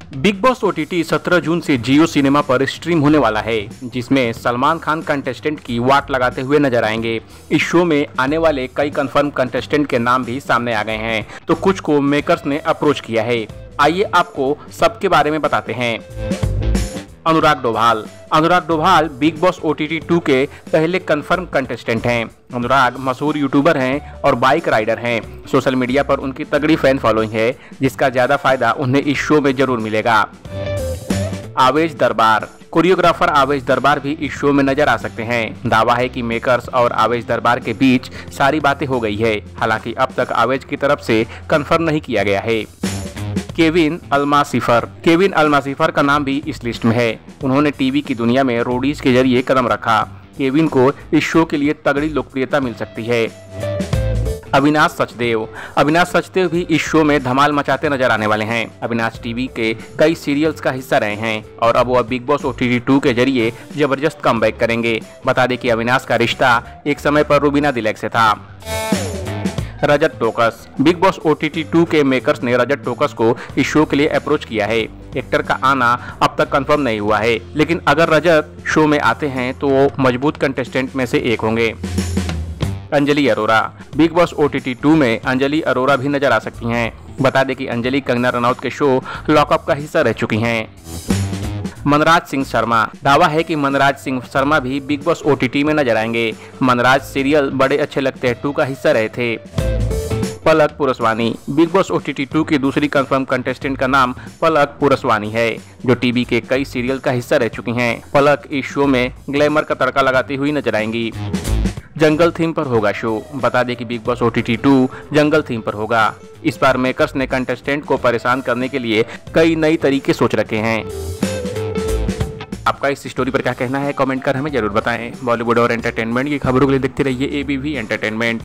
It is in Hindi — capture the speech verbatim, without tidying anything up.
बिग बॉस ओटीटी सत्रह जून से जियो सिनेमा पर स्ट्रीम होने वाला है, जिसमें सलमान खान कंटेस्टेंट की वाट लगाते हुए नजर आएंगे। इस शो में आने वाले कई कंफर्म कंटेस्टेंट के नाम भी सामने आ गए हैं, तो कुछ को मेकर्स ने अप्रोच किया है। आइए आपको सबके बारे में बताते हैं। Anurag Dobhal Anurag Dobhal Bigg Boss OTT two के पहले कंफर्म कंटेस्टेंट हैं। अनुराग मशहूर यूट्यूबर हैं और बाइक राइडर हैं। सोशल मीडिया पर उनकी तगड़ी फैन फॉलोइंग है, जिसका ज्यादा फायदा उन्हें इस शो में जरूर मिलेगा। आवेश दरबार कोरियोग्राफर आवेश दरबार भी इस शो में नजर आ सकते हैं। दावा है कि मेकर्स और आवेश दरबार के बीच सारी बातें हो गई है, हालांकि अब तक आवेश की तरफ से कंफर्म नहीं किया गया है। केविन अल्मासिफर केविन अल्मासिफर का नाम भी इस लिस्ट में है। उन्होंने टीवी की दुनिया में रोडीज के जरिए कदम रखा। केविन को इस शो के लिए तगड़ी लोकप्रियता मिल सकती है। अविनाश सचदेव अविनाश सचदेव भी इस शो में धमाल मचाते नजर आने वाले हैं। अविनाश टीवी के कई सीरियल्स का हिस्सा रहे हैं और अब वह बिग बॉस ओटीटी टू के जरिए जबरदस्त कमबैक करेंगे। बता दें कि अविनाश का रिश्ता एक समय पर रुबीना दिलेक से था। Rajat Tokas Bigg Boss OTT two के मेकर्स ने रजत टोकस को इस शो के लिए अप्रोच किया है। एक्टर का आना अब तक कंफर्म नहीं हुआ है, लेकिन अगर रजत शो में आते हैं तो वो मजबूत कंटेस्टेंट में से एक होंगे। Anjali Arora Bigg Boss OTT two में अंजलि अरोरा भी नजर आ सकती हैं। बता दें कि अंजलि कंगना रनौत के शो लॉकअप का हिस्सा रह चुकी हैं। मनराज सिंह शर्मा दावा है कि मनराज सिंह शर्मा भी बिग बॉस ओटीटी में नजर आएंगे। मनराज सीरियल बड़े अच्छे लगते हैं टू का हिस्सा रहे थे। Palak Purswani Bigg Boss OTT two की दूसरी कंफर्म कंटेस्टेंट का नाम पलक पुरस्वानी है, जो टीवी के कई सीरियल का हिस्सा रह चुकी हैं। पलक इस शो में ग्लैमर का तड़का लगाती हुई नजर आएंगी। जंगल थीम पर होगा शो। बता दें कि बिग बॉस ओटीटी टू जंगल थीम पर होगा। इस बार मेकर्स ने कंटेस्टेंट को परेशान करने के लिए कई नई तरीके सोच रखे हैं। आपका इस स्टोरी पर क्या कहना है, कमेंट कर हमें जरूर बताएं। बॉलीवुड और एंटरटेनमेंट की खबरों के लिए देखते रहिए एबीवी एंटरटेनमेंट।